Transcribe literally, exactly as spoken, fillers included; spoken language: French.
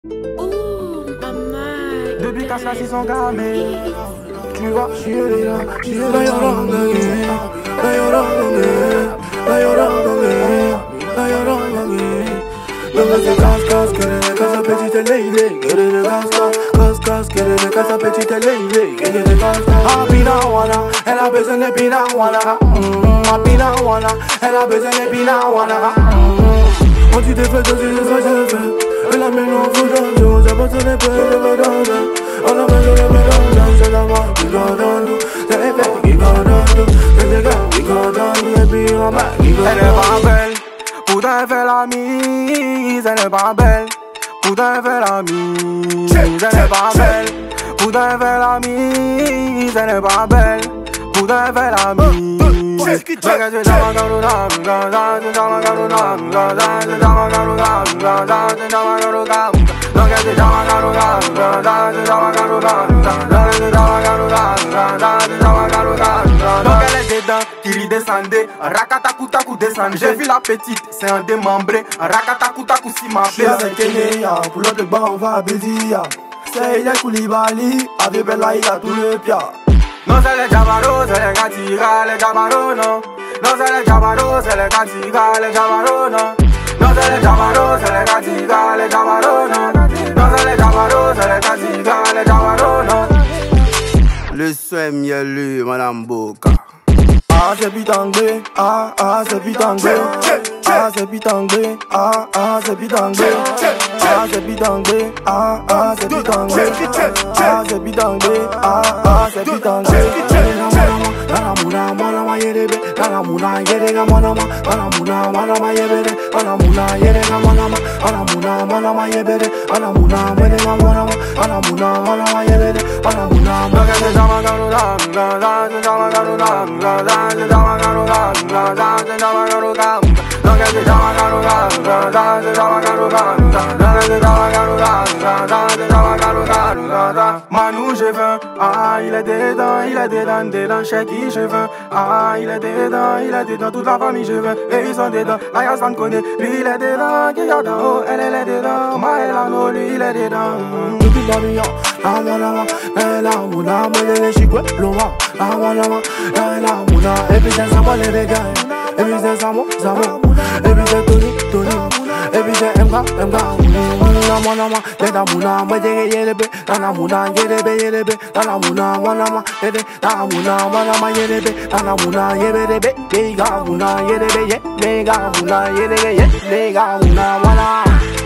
Depuis qu'à ça, ils sont gamés. Tu vois, je suis là, je suis là, là, là, c'est casse, casse, que les casse petite lady, que les casse, casse, casse, que les casse petite lady, que les casse. Ah, pinawana, elle a besoin de pinawana. Ah, pinawana, elle a besoin de pinawana. On dit des fêtes, on dit des fêtes, elle a mis nos photos, j'ai pas besoin de pêcher, on a besoin de pêcher, c'est la mort qui gagne, c'est les fêtes qui gagnent, c'est les gars qui gagnent, et puis on va, qui gagne. Elle est pas belle. Pourtant elle fait la mise, elle est pas belle. Pourtant elle fait la mise, elle est pas belle. Pourtant elle fait la mise, elle est pas belle. Pourtant elle fait la mise. Qui lui descendait, rakatakoutakou descend. J'ai vu la petite, c'est un démembré. Rakatakoutakou si ma fille. C'est Kenya, pour l'autre bas on va à Bézia. C'est Elia Koulibaly, avec Bella il a tout le pia. Non c'est les Jabaro, c'est les Gatiga, les Jabaro non. Non c'est les Jabaro, c'est les Gatiga, les Jabaro non. Non c'est les Jabaro, c'est les Gatiga, les Jabaro non. Non c'est les Jabaro, c'est les Gatiga, les Jabaro non. Le soin mielleux, Madame Boka. Ah c'est pitangé, ah ah c'est pitangé, ah c'est pitangé, ah ah c'est pitangé, ah c'est pitangé, ah ah c'est pitangé, ah c'est pitangé, ah ah c'est pitangé. Nana muna mwana ma yerebe, nana muna yerega mwana ma, nana muna mwana ma yebere, nana muna yerega mwana ma, nana muna mwana ma yebere, nana muna yerega mwana ma, nana muna mwana ma yebere, nana muna mwana ma Manou j'ai faim, ah il est dedans, il est dedans, dedans chez qui je veux. Ah il est dedans, il est dedans, toute la famille je veux. Et ils sont dedans, la Yassan connaît, lui il est dedans, qui a dans haut, elle elle est dedans. Maëlano lui il est dedans. Depuis la vie, la mona, la la mona, mais les chicouets, l'oma, la mona, la la mona. Et puis c'est ça moi les dégâts, et puis c'est ça moi, ça moi. Et puis c'est Tony, Tony, et puis c'est Mga, Mga. La mona, la mona, moi j'ai yélébé, la mona, yélébé, yélébé, la mona, mona, yélébé, la mona, mona, yélébé, la mona, yélébé, les gars, mona, yélébé, les gars, mona, yélébé, les gars, mona, mona.